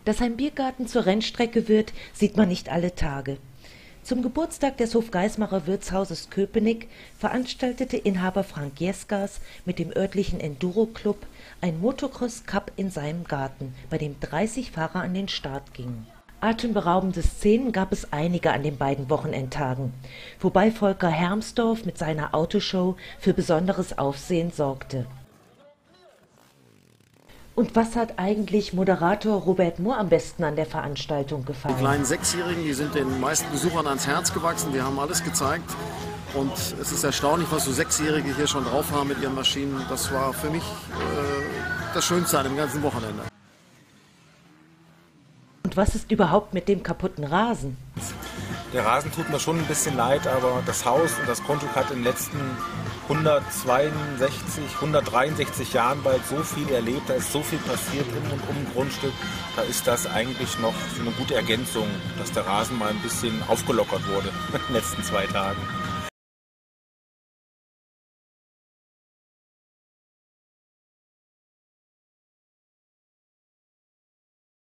Dass ein Biergarten zur Rennstrecke wird, sieht man nicht alle Tage. Zum Geburtstag des Hofgeismarer Wirtshauses Köpenick veranstaltete Inhaber Frank Jeskas mit dem örtlichen Enduro-Club ein Motocross-Cup in seinem Garten, bei dem 30 Fahrer an den Start gingen. Atemberaubende Szenen gab es einige an den beiden Wochenendtagen, wobei Volker Hermsdorf mit seiner Autoshow für besonderes Aufsehen sorgte. Und was hat eigentlich Moderator Robert Mohr am besten an der Veranstaltung gefallen? Die kleinen Sechsjährigen, die sind den meisten Besuchern ans Herz gewachsen, die haben alles gezeigt. Und es ist erstaunlich, was so Sechsjährige hier schon drauf haben mit ihren Maschinen. Das war für mich das Schönste an dem ganzen Wochenende. Und was ist überhaupt mit dem kaputten Rasen? Der Rasen tut mir schon ein bisschen leid, aber das Haus und das Grundstück hat in den letzten 163 Jahren bald so viel erlebt, da ist so viel passiert in und um ein Grundstück, da ist das eigentlich noch so eine gute Ergänzung, dass der Rasen mal ein bisschen aufgelockert wurde in den letzten 2 Tagen.